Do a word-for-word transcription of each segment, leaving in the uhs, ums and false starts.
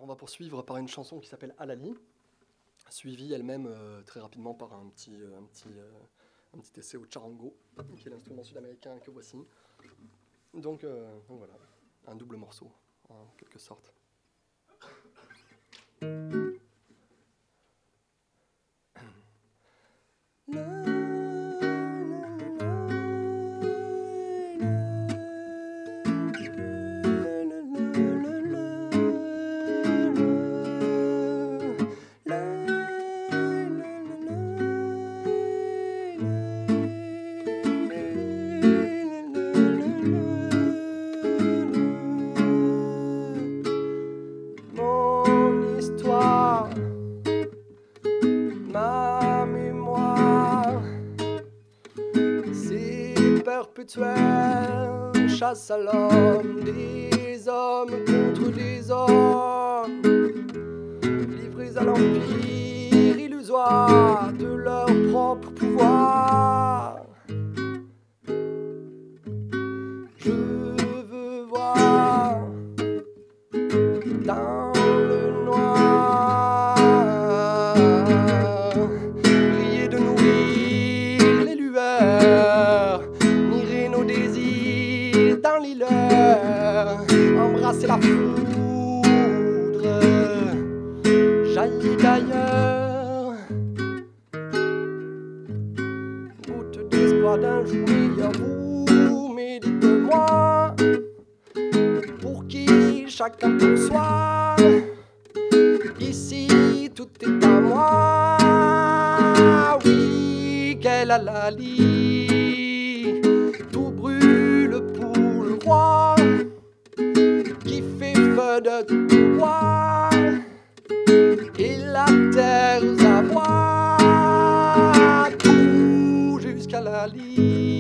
Alors on va poursuivre par une chanson qui s'appelle Halali, suivie elle-même euh, très rapidement par un petit, euh, un, petit, euh, un petit essai au charango, qui est l'instrument sud-américain que voici. Donc, euh, donc voilà, un double morceau, en quelque sorte. Mon histoire, ma mémoire, c'est perpétuelle chasse à l'homme, des hommes contre des hommes, livrés à l'empire illusoire de leur propre pouvoir. Je veux voir dans le noir briller de nourrir les lueurs, mirer nos désirs dans les leurs, embrasser la foudre jaillit d'ailleurs, goutte d'espoir d'un jour meilleur. Vous méditez-moi, pour qui chacun pour soi. Ici tout est à moi. Oui, quelle Halali, tout brûle pour le roi qui fait feu de tout roi et la terre à voir tout jusqu'à Halali.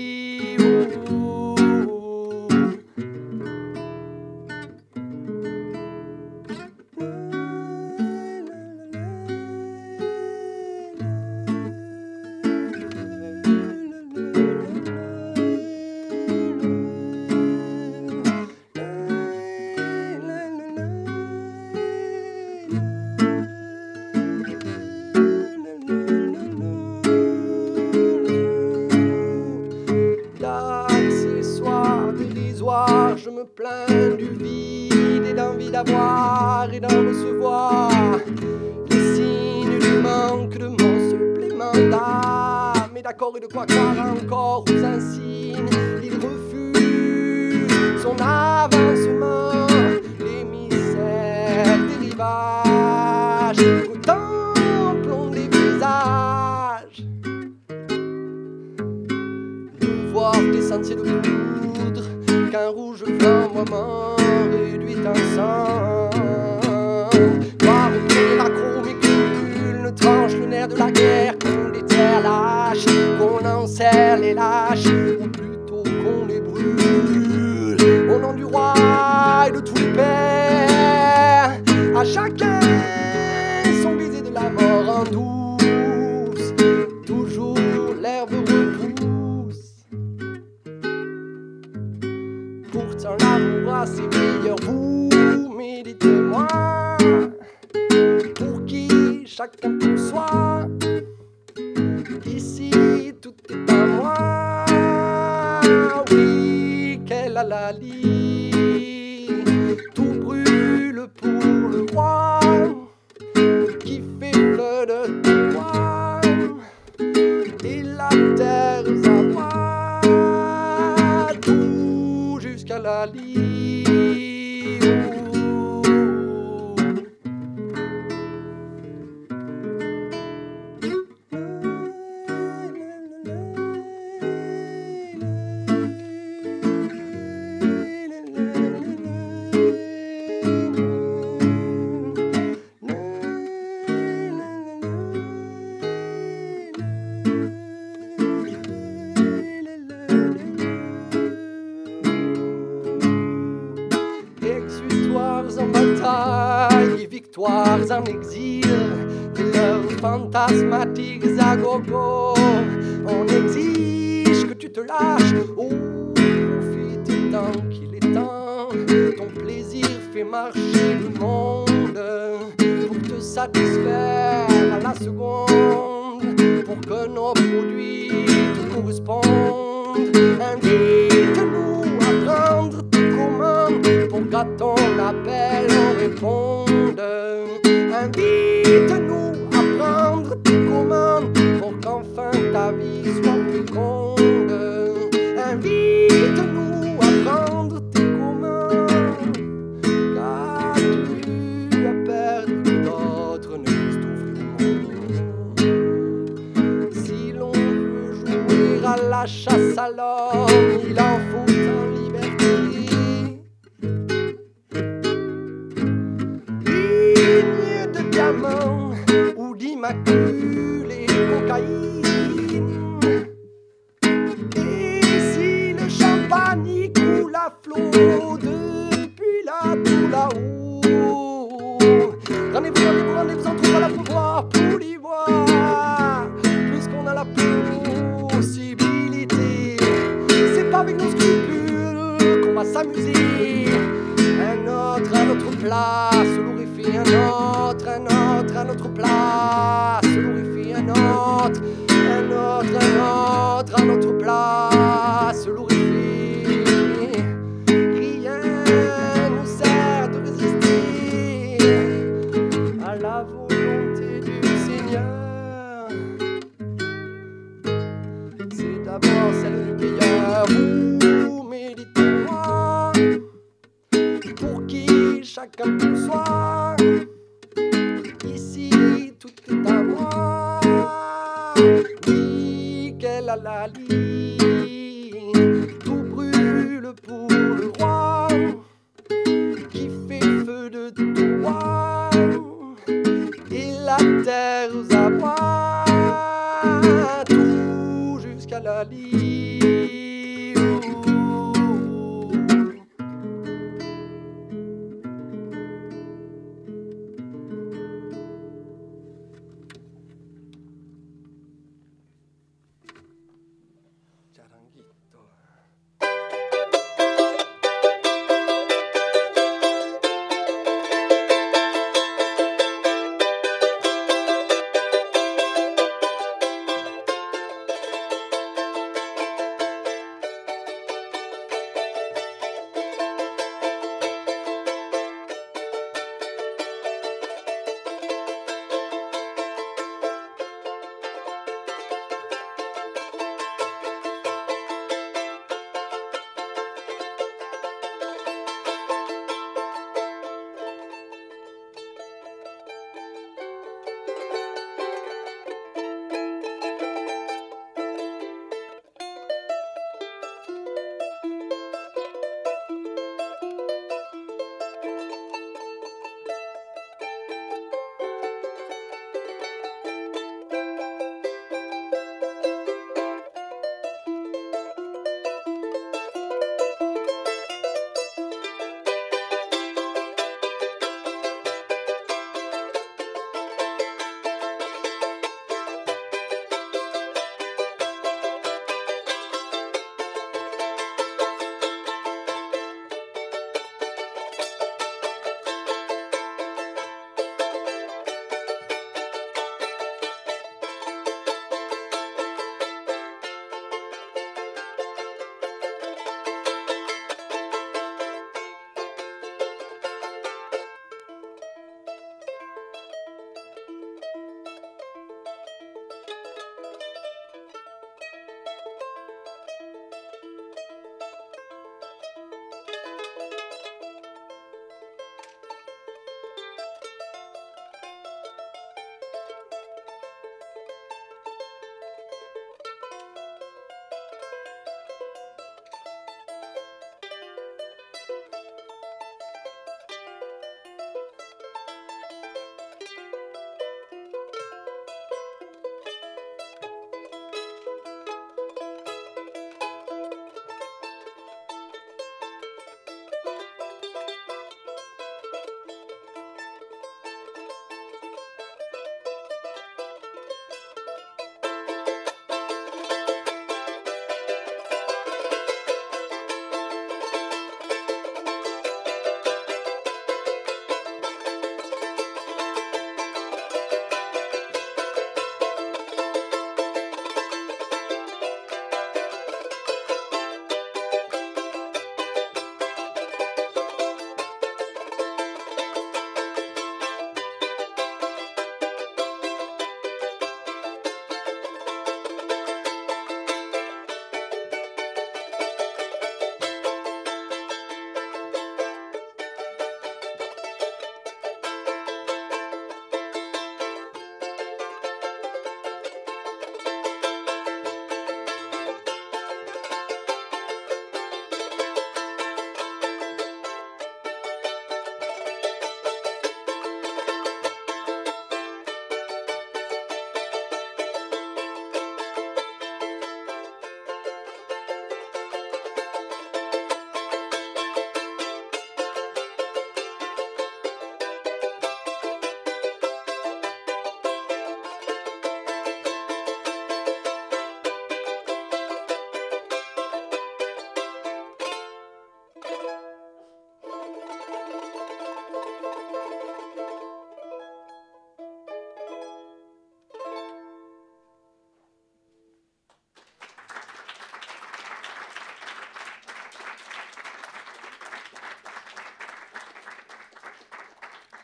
D'accessoires dérisoires, je me plains du vide et d'envie d'avoir et d'en recevoir les signes du manque de mon supplément d'âme. Et d'accord, et de quoi croire encore aux insignes. Il refuse son avancement, l'émissaire des rivages, contemplons les visages, voir des sentiers de poudre qu'un rouge flamboiement réduit en sang. Voir que la chromicule ne tranche le nerf de la guerre, qu'on déterre lâche, qu'on enserre les lâches, ou plutôt qu'on les brûle. Au nom du roi et de tous les pères, à chacun son baiser de la mort en douce, toujours l'herbe repousse. Pourtant l'amour a ses meilleurs, vous méditez-moi, pour qui chacun pour soi. Ici tout est à moi. Oui, quelle Halali, tout brûle pour le roi qui fait feu de tout roi et la terre à moi tout jusqu'à Halali. Exutoires en bataille et victoires en exil, de leurs fantasmatiques à gogo, on exige que tu te lâches. Oh, profite tant qu'il est temps, ton plaisir fait marcher le monde. satisfaire à la seconde pour que nos produits te correspondent. Invite-nous à prendre tes commandes pour qu'à ton appel on réponde. Invite-nous à prendre tes commandes pour qu'enfin ta vie soit féconde. Invite-nous à prendre tes commandes, car tu as perdu d'autres ne puissent t'offrir au monde. Si l'on veut jouer à la chasse à l'homme, il en faut en liberté. Ligne de diamants ou d'immaculée cocaïne. Champagne coule à flot depuis là tout là-haut. Rendez-vous, rendez-vous, rendez-vous, on trouve à la pouvoir pour y voir. Puisqu'on a la possibilité, c'est pas avec nos scrupules qu'on va s'amuser. Un autre à notre place, l'horrifie un autre, un autre à notre place, l'horrifie un autre, un autre, un autre à notre place, l'horrifie. Rien nous sert de résister à la volonté du Seigneur. C'est d'abord celle du meilleur. Ou méditez-moi pour qui chacun peut soit. Ici tout est à moi. Oui, qu'elle a la ligne, tout brûle pour le roi qui fait feu de toi et la terre aux abois, tout jusqu'à la ligne.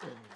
Boum.